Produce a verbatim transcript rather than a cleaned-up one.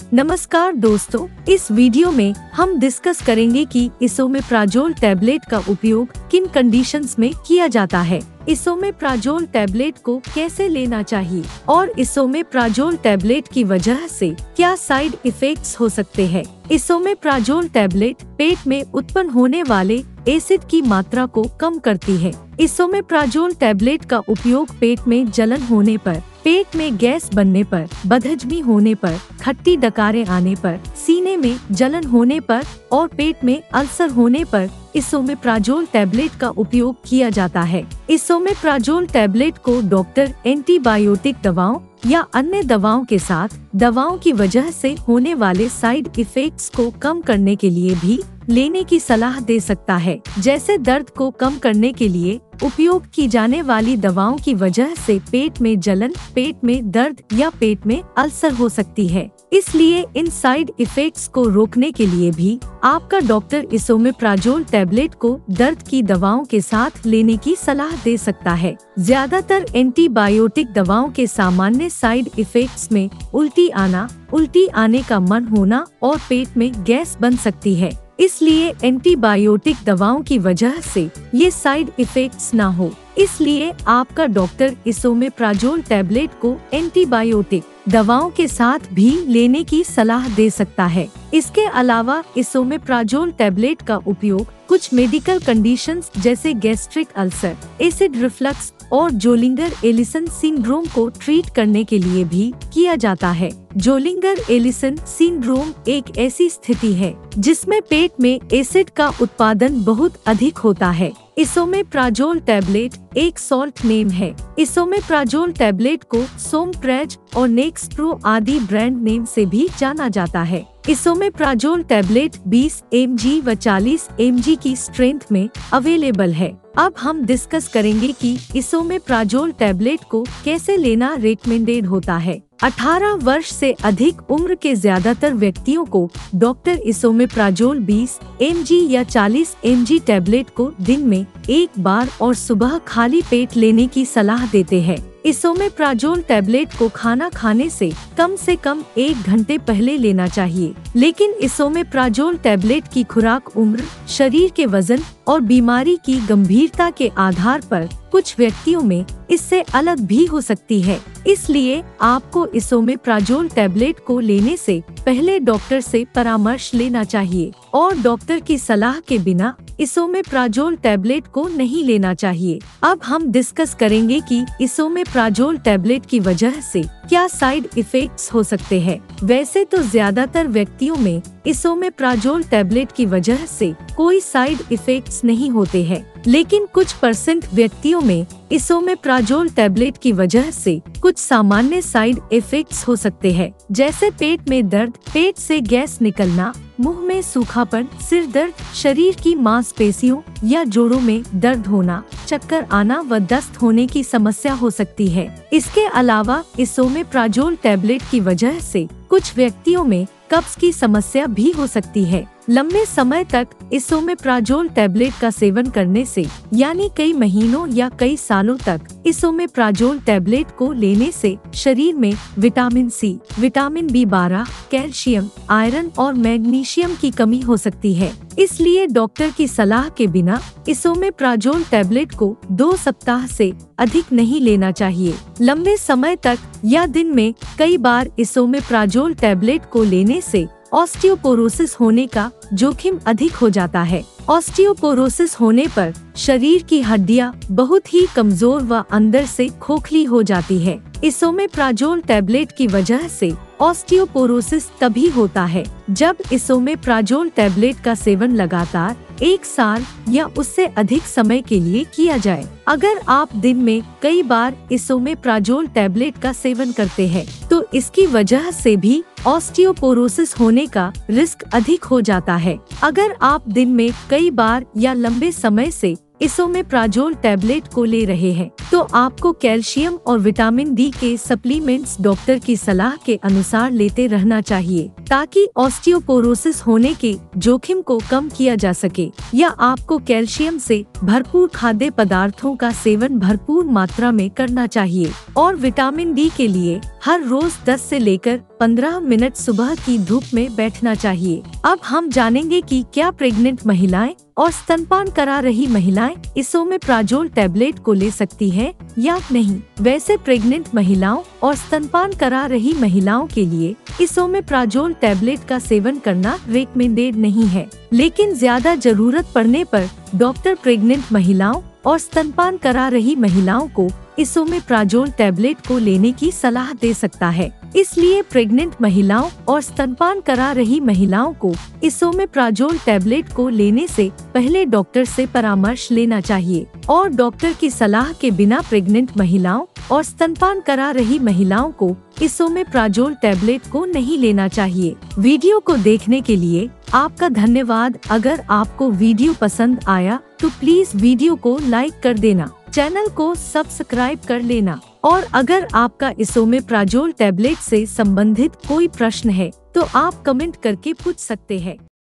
नमस्कार दोस्तों, इस वीडियो में हम डिस्कस करेंगे कि इसोमेप्राजोल टैबलेट का उपयोग किन कंडीशंस में किया जाता है, इसोमेप्राजोल टैबलेट को कैसे लेना चाहिए और इसोमेप्राजोल टैबलेट की वजह से क्या साइड इफेक्ट्स हो सकते हैं। इसोमेप्राजोल टैबलेट पेट में उत्पन्न होने वाले एसिड की मात्रा को कम करती है। इसोमेप्राजोल टैबलेट का उपयोग पेट में जलन होने पर, पेट में गैस बनने पर, बदहजमी होने पर, खट्टी डकारें आने पर, सीने में जलन होने पर और पेट में अल्सर होने पर इसोमेप्राजोल टैबलेट का उपयोग किया जाता है। इसोमेप्राजोल टैबलेट को डॉक्टर एंटीबायोटिक दवाओं या अन्य दवाओं के साथ दवाओं की वजह से होने वाले साइड इफेक्ट्स को कम करने के लिए भी लेने की सलाह दे सकता है। जैसे दर्द को कम करने के लिए उपयोग की जाने वाली दवाओं की वजह से पेट में जलन, पेट में दर्द या पेट में अल्सर हो सकती है। इसलिए इन साइड इफेक्ट्स को रोकने के लिए भी आपका डॉक्टर इसोमेप्राजोल टैबलेट को दर्द की दवाओं के साथ लेने की सलाह दे सकता है। ज्यादातर एंटीबायोटिक दवाओं के सामान्य साइड इफेक्ट्स में उल्टी आना, उल्टी आने का मन होना और पेट में गैस बन सकती है। इसलिए एंटीबायोटिक दवाओं की वजह से ये साइड इफेक्ट्स ना हो, इसलिए आपका डॉक्टर इसोमेप्राजोल टैबलेट को एंटीबायोटिक दवाओं के साथ भी लेने की सलाह दे सकता है। इसके अलावा इसोमेप्राजोल टैबलेट का उपयोग कुछ मेडिकल कंडीशंस जैसे गैस्ट्रिक अल्सर, एसिड रिफ्लक्स और जोलिंगर एलिसन सिंड्रोम को ट्रीट करने के लिए भी किया जाता है। जोलिंगर एलिसन सिंड्रोम एक ऐसी स्थिति है जिसमें पेट में एसिड का उत्पादन बहुत अधिक होता है। इसोमेप्राजोल टैबलेट एक सॉल्ट नेम है। इसोमेप्राजोल टैबलेट को सोमप्रेज और नेक्सप्रो आदि ब्रांड नेम से भी जाना जाता है। इसोमेप्राजोल टैबलेट बीस एम जी व चालीस एम जी की स्ट्रेंथ में अवेलेबल है। अब हम डिस्कस करेंगे कि इसोमेप्राजोल टैबलेट को कैसे लेना रेकमेंडेड होता है। अठारह वर्ष से अधिक उम्र के ज्यादातर व्यक्तियों को डॉक्टर इसोमेप्राजोल बीस एम जी या चालीस एम जी टैबलेट को दिन में एक बार और सुबह खाली पेट लेने की सलाह देते हैं। इसोमेप्राजोल टैबलेट को खाना खाने से कम से कम एक घंटे पहले लेना चाहिए, लेकिन इसोमेप्राजोल टैबलेट की खुराक उम्र, शरीर के वजन और बीमारी की गंभीरता के आधार पर कुछ व्यक्तियों में इससे अलग भी हो सकती है। इसलिए आपको इसोमेप्राजोल टैबलेट को लेने से पहले डॉक्टर से परामर्श लेना चाहिए और डॉक्टर की सलाह के बिना इसोमेप्राजोल टैबलेट को नहीं लेना चाहिए। अब हम डिस्कस करेंगे कि इसोमेप्राजोल टैबलेट की वजह से क्या साइड इफेक्ट्स हो सकते हैं। वैसे तो ज्यादातर व्यक्तियों में इसोमेप्राजोल टैबलेट की वजह से कोई साइड इफेक्ट्स नहीं होते हैं, लेकिन कुछ परसेंट व्यक्तियों में इसोमेप्राजोल टैबलेट की वजह से कुछ सामान्य साइड इफेक्ट्स हो सकते हैं, जैसे पेट में दर्द, पेट से गैस निकलना, मुंह में सूखापन, सिर दर्द, शरीर की मांसपेशियों या जोड़ों में दर्द होना, चक्कर आना व दस्त होने की समस्या हो सकती है। इसके अलावा इसोमेप्राजोल टैबलेट की वजह से कुछ व्यक्तियों में कब्ज की समस्या भी हो सकती है। लंबे समय तक इसोमेप्राजोल टैबलेट का सेवन करने से, यानी कई महीनों या कई सालों तक इसोमेप्राजोल टैबलेट को लेने से शरीर में विटामिन सी, विटामिन बी बारह, कैल्शियम, आयरन और मैग्नीशियम की कमी हो सकती है। इसलिए डॉक्टर की सलाह के बिना इसोमेप्राजोल टैबलेट को दो सप्ताह से अधिक नहीं लेना चाहिए। लंबे समय तक या दिन में कई बार इसोमेप्राजोल टैबलेट को लेने से ऑस्टियोपोरोसिस होने का जोखिम अधिक हो जाता है। ऑस्टियोपोरोसिस होने पर शरीर की हड्डियां बहुत ही कमजोर व अंदर से खोखली हो जाती है। इसोमेप्राजोल टैबलेट की वजह से ऑस्टियोपोरोसिस तभी होता है जब इसोमेप्राजोल टैबलेट का सेवन लगातार एक साल या उससे अधिक समय के लिए किया जाए। अगर आप दिन में कई बार इसोमेप्राजोल टैबलेट का सेवन करते हैं, तो इसकी वजह से भी ऑस्टियोपोरोसिस होने का रिस्क अधिक हो जाता है। अगर आप दिन में कई बार या लंबे समय से इसोमेप्राजोल टैबलेट को ले रहे हैं तो आपको कैल्शियम और विटामिन डी के सप्लीमेंट्स डॉक्टर की सलाह के अनुसार लेते रहना चाहिए ताकि ऑस्टियोपोरोसिस होने के जोखिम को कम किया जा सके। या आपको कैल्शियम से भरपूर खाद्य पदार्थों का सेवन भरपूर मात्रा में करना चाहिए और विटामिन डी के लिए हर रोज दस से लेकर पंद्रह मिनट सुबह की धूप में बैठना चाहिए। अब हम जानेंगे कि क्या प्रेग्नेंट महिलाएं और स्तनपान करा रही महिलाएं इसोमेप्राजोल टैबलेट को ले सकती हैं या नहीं। वैसे प्रेग्नेंट महिलाओं और स्तनपान करा रही महिलाओं के लिए इसोमेप्राजोल टैबलेट का सेवन करना रेकमेंडेड नहीं है, लेकिन ज्यादा जरूरत पड़ने पर डॉक्टर प्रेग्नेंट महिलाओं और स्तनपान करा रही महिलाओं को इसोमेप्राजोल टैबलेट को लेने की सलाह दे सकता है। इसलिए प्रेग्नेंट महिलाओं और स्तनपान करा रही महिलाओं को इसोमेप्राजोल टैबलेट को लेने से पहले डॉक्टर से परामर्श लेना चाहिए और डॉक्टर की सलाह के बिना प्रेग्नेंट महिलाओं और स्तनपान करा रही महिलाओं को इसोमेप्राजोल टैबलेट को नहीं लेना चाहिए। वीडियो को देखने के लिए आपका धन्यवाद। अगर आपको वीडियो पसंद आया तो प्लीज वीडियो को लाइक कर देना, चैनल को सब्सक्राइब कर लेना और अगर आपका इसोमेप्राजोल टैबलेट से संबंधित कोई प्रश्न है तो आप कमेंट करके पूछ सकते हैं।